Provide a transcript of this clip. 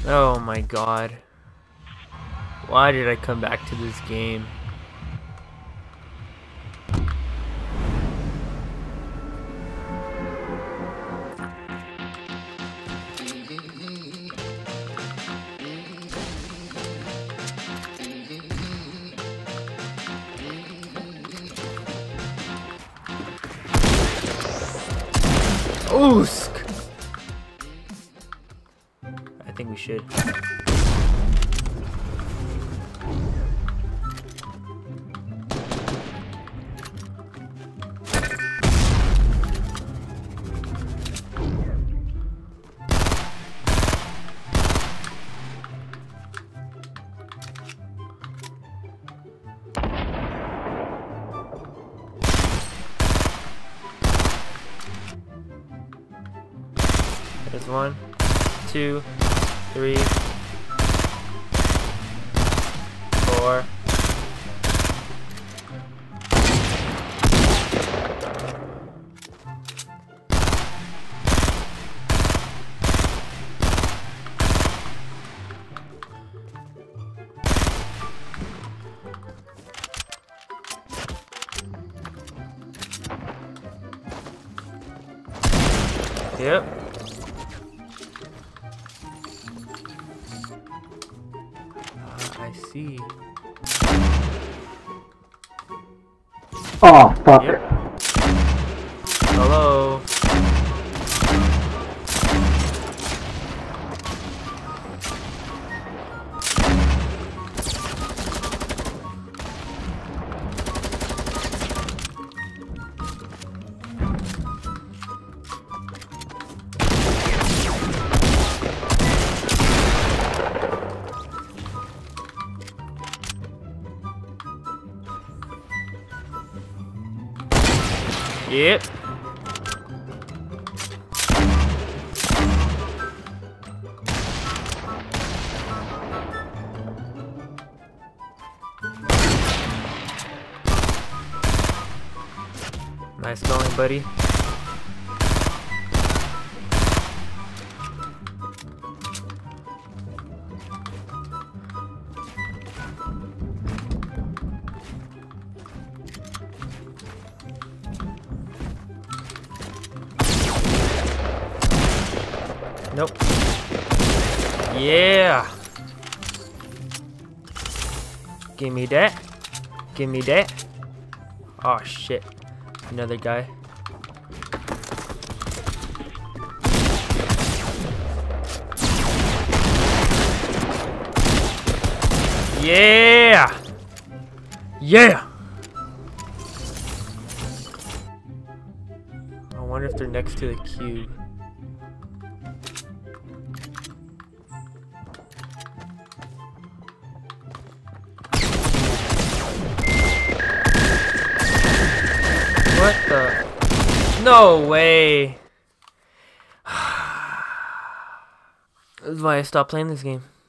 Oh my god. Why did I come back to this game? Oosk! I think we should. There's 1, 2, 3, 4. Yep. I see. Oh, fuck. Yep. Hello. Yep. Nice going, buddy. Nope. Yeah. Give me that. Give me that. Oh shit. Another guy. Yeah. Yeah. I wonder if they're next to the cube. What the? No way. This is why I stopped playing this game.